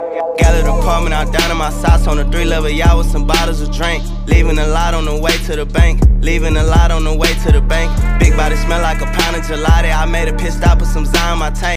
Gathered apartment out down in my socks on a 3-level yacht with some bottles of drink. Leaving a lot on the way to the bank. Leaving a lot on the way to the bank. Big body smell like a pound of gelati. I made a pit stop with some Zion in my tank.